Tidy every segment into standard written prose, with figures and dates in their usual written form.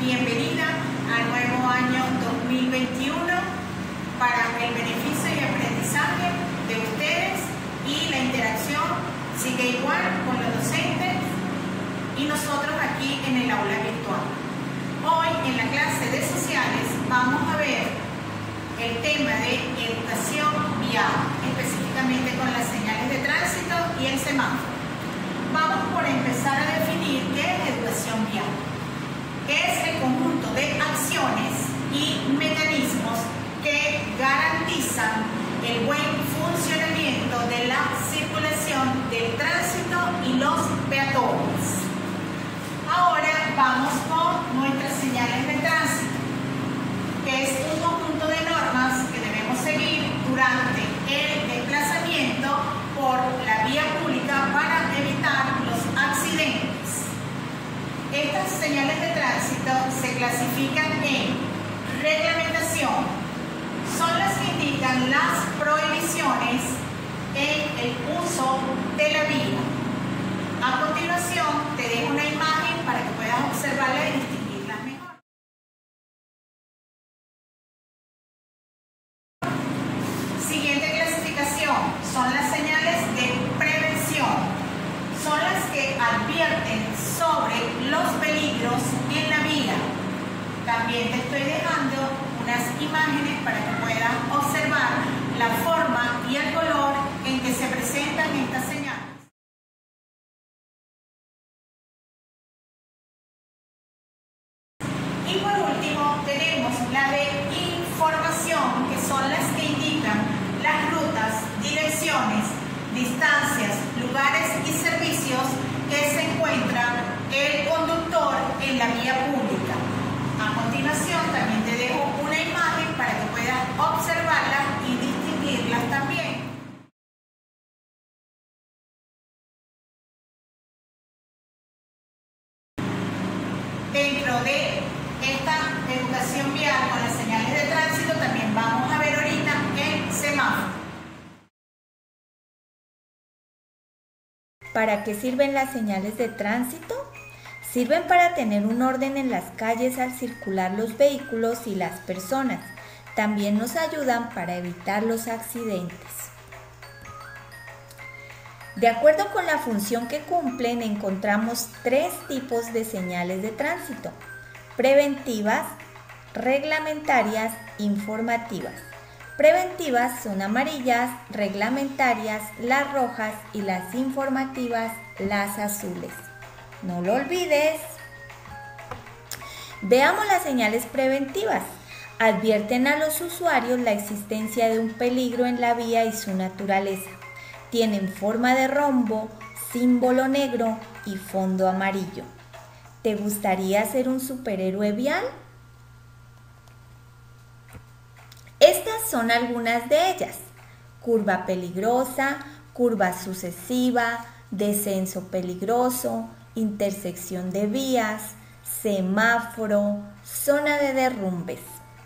bienvenida al nuevo año 2021 para el beneficio y aprendizaje de ustedes, y la interacción sigue igual con los docentes y nosotros aquí en el aula virtual. Hoy en la clase de sociales vamos a ver el tema de educación vial, específicamente con las señales de tránsito y el semáforo. Vamos por empezar a definir qué es educación vial. Es el conjunto de acciones y mecanismos que garantizan el buen funcionamiento de la circulación del tránsito y los peatones. Ahora vamos con nuestras señales de tránsito, que es un conjunto de normas que debemos seguir durante el desplazamiento por la vía pública para evitar los accidentes. Estas señales de tránsito se clasifican en reglamentación. Son las que indican las prohibiciones en el uso de la vía. A continuación, te dejo una imagen para que puedas observarla y distinguirlas mejor. Siguiente clasificación son las señales de prevención. Son las que advierten sobre los peligros en la vía. También te estoy dejando unas imágenes para que puedas observar la forma y el color en que se presentan estas señales. Y por último tenemos la de información, que son las que indican las rutas, direcciones, distancias, lugares y servicios que se encuentra el conductor en la vía pública. A continuación también te dejo una imagen para que puedas observarlas y distinguirlas también. Dentro de esta educación vial con las señales de tránsito también vamos a ver ahorita el semáforo. ¿Para qué sirven las señales de tránsito? Sirven para tener un orden en las calles al circular los vehículos y las personas. También nos ayudan para evitar los accidentes. De acuerdo con la función que cumplen, encontramos tres tipos de señales de tránsito: preventivas, reglamentarias, informativas. Preventivas son amarillas, reglamentarias las rojas y las informativas las azules. No lo olvides. Veamos las señales preventivas. Advierten a los usuarios la existencia de un peligro en la vía y su naturaleza. Tienen forma de rombo, símbolo negro y fondo amarillo. ¿Te gustaría ser un superhéroe vial? Estas son algunas de ellas: curva peligrosa, curva sucesiva, descenso peligroso, intersección de vías, semáforo, zona de derrumbes.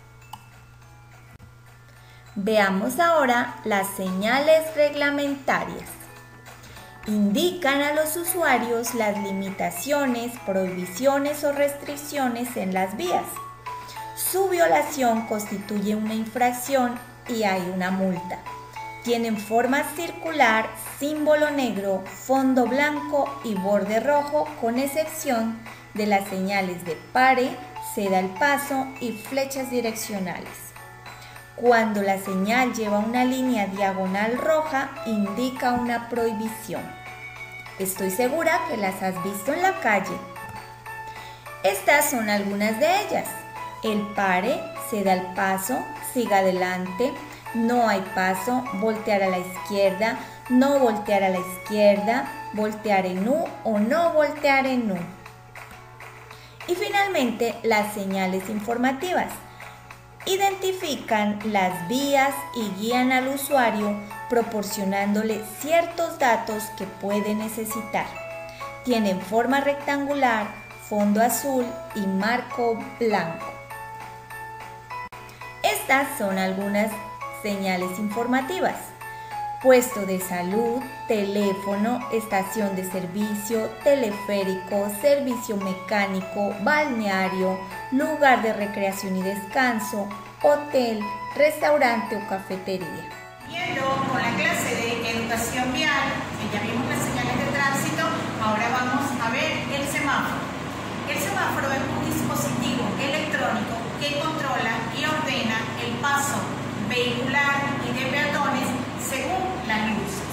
Veamos ahora las señales reglamentarias. Indican a los usuarios las limitaciones, prohibiciones o restricciones en las vías. Su violación constituye una infracción y hay una multa. Tienen forma circular, símbolo negro, fondo blanco y borde rojo, con excepción de las señales de pare, ceda el paso y flechas direccionales. Cuando la señal lleva una línea diagonal roja, indica una prohibición. Estoy segura que las has visto en la calle. Estas son algunas de ellas: el pare, ceda el paso, siga adelante, no hay paso, voltear a la izquierda, no voltear a la izquierda, voltear en U o no voltear en U. Y finalmente, las señales informativas. Identifican las vías y guían al usuario proporcionándole ciertos datos que puede necesitar. Tienen forma rectangular, fondo azul y marco blanco. Estas son algunas señales informativas. puesto de salud, teléfono, estación de servicio, teleférico, servicio mecánico, balneario, lugar de recreación y descanso, hotel, restaurante o cafetería. Siguiendo con la clase de educación vial, que ya vimos las señales de tránsito, ahora vamos a ver el semáforo. El semáforo es un dispositivo electrónico que controla y ordena el paso vehicular y de peatones según las luces.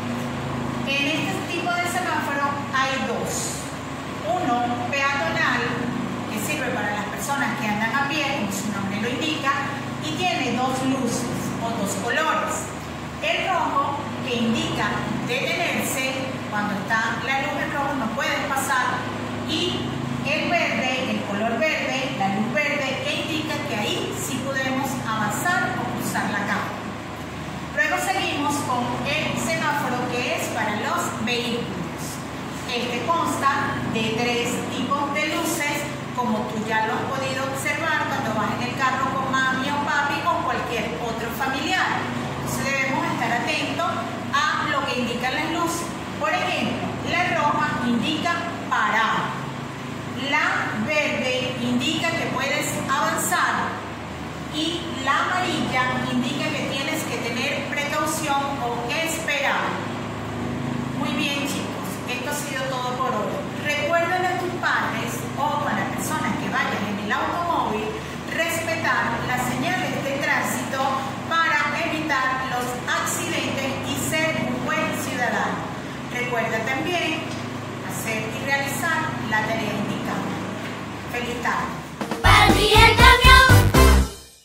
En este tipo de semáforo hay dos. Uno peatonal, que sirve para las personas que andan a pie, como su nombre lo indica, y tiene dos luces o dos colores. El rojo, que indica detenerse, cuando está la luz en rojo no puedes pasar, y el verde, el color verde, la luz verde, que indica que ahí sí podemos avanzar o cruzar la calle. Luego seguimos con el semáforo, que es para los vehículos. Este consta de tres tipos de luces, como tú ya lo has podido observar cuando vas en el carro con mami o papi o cualquier otro familiar. Entonces debemos estar atentos a lo que indican las luces. Por ejemplo, la roja indica parar, la verde indica que puedes avanzar y la amarilla indica que tienes que tener precaución o esperar. Muy bien, chicos, esto ha sido todo por hoy. Recuerden a tus padres o a las personas que vayan en el automóvil respetar las señales de tránsito para evitar los accidentes y ser un buen ciudadano. Recuerda también hacer y realizar la tarea indicada. ¡Feliz tarde! ¡Barney el camión!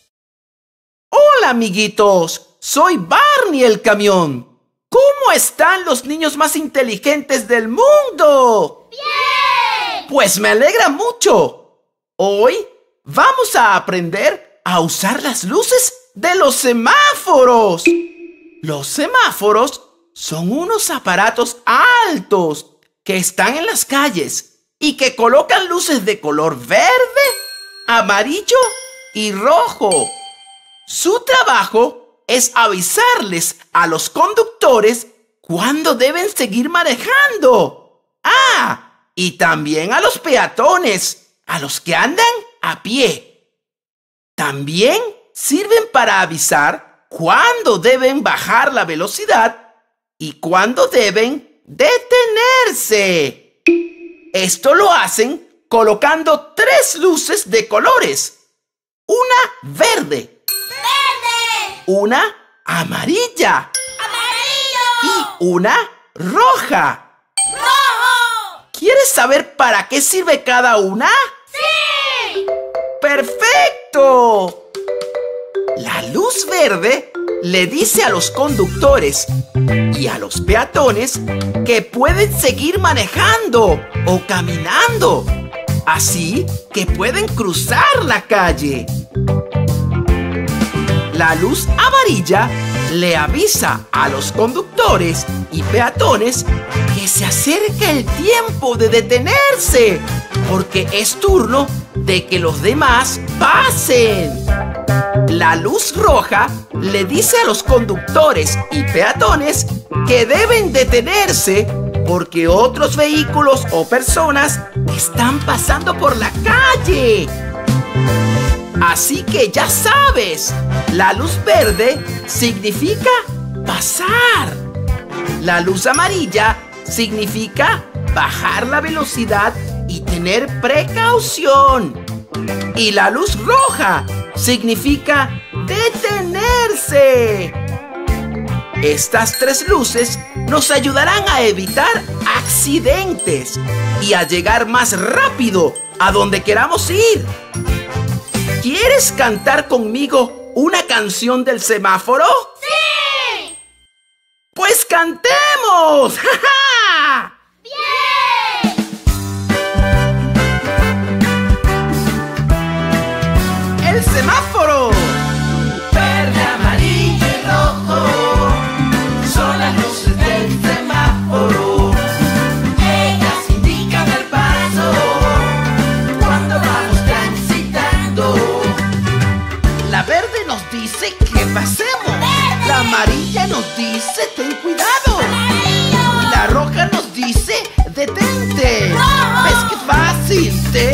Hola amiguitos, soy Barney el camión. ¿Cómo están los niños más inteligentes del mundo? ¡Bien! Pues me alegra mucho. Hoy vamos a aprender a usar las luces de los semáforos. Los semáforos son unos aparatos altos que están en las calles y que colocan luces de color verde, amarillo y rojo. Su trabajo es avisarles a los conductores cuándo deben seguir manejando. Ah, y también a los peatones, a los que andan a pie. También sirven para avisar cuándo deben bajar la velocidad y cuándo deben detenerse. Esto lo hacen colocando tres luces de colores. Una verde. ¡Verde! Una amarilla. ¡Amarillo! Y una roja. ¡Rojo! ¿Quieres saber para qué sirve cada una? ¡Sí! ¡Perfecto! La luz verde le dice a los conductores y a los peatones que pueden seguir manejando o caminando, así que pueden cruzar la calle. La luz amarilla le avisa a los conductores y peatones que se acerca el tiempo de detenerse, porque es turno de que los demás pasen. La luz roja le dice a los conductores y peatones que deben detenerse porque otros vehículos o personas están pasando por la calle. Así que ya sabes, la luz verde significa pasar. La luz amarilla significa bajar la velocidad y tener precaución. Y la luz roja significa detenerse. Estas tres luces nos ayudarán a evitar accidentes y a llegar más rápido a donde queramos ir. ¿Quieres cantar conmigo una canción del semáforo? ¡Sí! ¡Pues cantemos! ¡Ja, ja! ¡Bien! ¡El semáforo! Verde, amarillo y rojo son las luces del semáforo. Ellas indican el paso cuando vamos transitando. La verde nos dice que pasemos. ¡Verde! La amarilla nos dice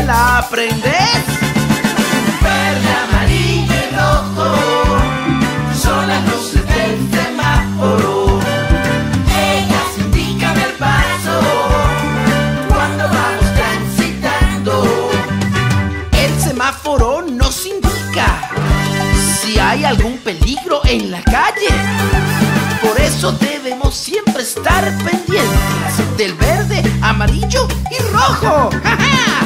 ¿Te la aprendes? Verde, amarillo y rojo son las luces del semáforo. Ellas indican el paso cuando vamos transitando. El semáforo nos indica si hay algún peligro en la calle. Por eso debemos siempre estar pendientes del verde, amarillo y rojo. ¡Ja, ja!